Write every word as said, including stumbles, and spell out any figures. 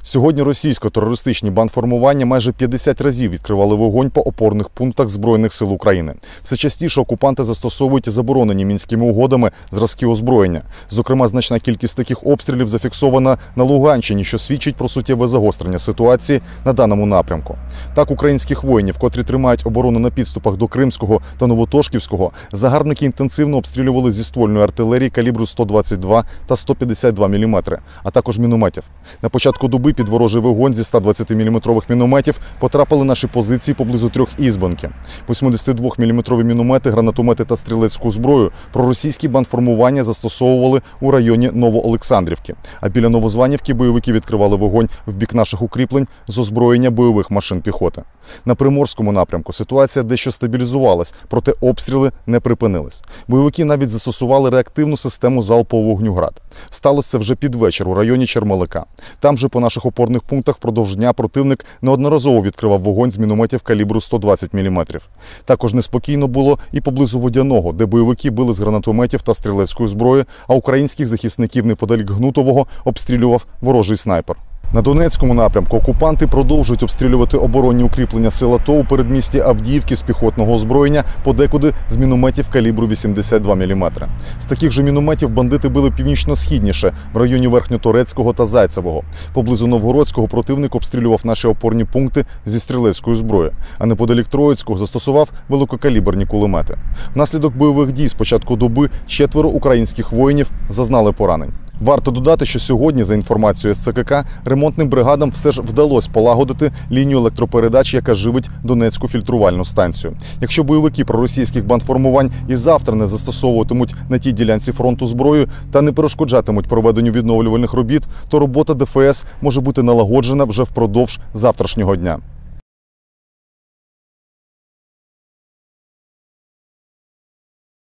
Сьогодні російсько-терористичні бандформування майже п'ятдесят разів відкривали вогонь по опорних пунктах Збройних сил України. Все частіше окупанти застосовують заборонені мінськими угодами зразки озброєння. Зокрема, значна кількість таких обстрілів зафіксована на Луганщині, що свідчить про суттєве загострення ситуації на даному напрямку. Так, українських воїнів, котрі тримають оборону на підступах до Кримського та Новотошківського, загарбники інтенсивно обстрілювали зі ствольної артилерії калібру сто двадцять два та сто п'ятдесят два міліметри, а також мінометів. На початку доби під ворожий вогонь зі ста двадцятиміліметрових мінометів потрапили наші позиції поблизу трьох Ізбенки. восьмидесятидвоміліметрові міномети, гранатомети та стрілецьку зброю проросійські бандформування застосовували у районі Новоолександрівки. А біля Новозванівки бойовики відкривали вогонь в бік наших укріплень з озброєння бойових машин піхоти. На Приморському напрямку ситуація дещо стабілізувалась, проте обстріли не припинились. Бойовики навіть застосували реактивну систему залпового вогню «Град». Сталося це вже під вечір у районі Чермалика. Там же по наших опорних пунктах впродовж дня противник неодноразово відкривав вогонь з мінометів калібру сто двадцять міліметрів. Також неспокійно було і поблизу Водяного, де бойовики били з гранатометів та стрілецької зброї, а українських захисників неподалік Гнутового обстрілював ворожий снайпер. На Донецькому напрямку окупанти продовжують обстрілювати оборонні укріплення сил АТО у передмісті Авдіївки з піхотного озброєння, подекуди з мінометів калібру вісімдесят два міліметри. З таких же мінометів бандити били північно-східніше, в районі Верхньоторецького та Зайцевого. Поблизу Новгородського противник обстрілював наші опорні пункти зі стрілецької зброї, а неподалік Троїцького застосував великокаліберні кулемети. Внаслідок бойових дій з початку доби четверо українських воїнів зазнали поранень. Варто додати, що сьогодні, за інформацією СЦКК, ремонтним бригадам все ж вдалося полагодити лінію електропередач, яка живить Донецьку фільтрувальну станцію. Якщо бойовики проросійських бандформувань і завтра не застосовуватимуть на тій ділянці фронту зброю та не перешкоджатимуть проведенню відновлювальних робіт, то робота ДФС може бути налагоджена вже впродовж завтрашнього дня.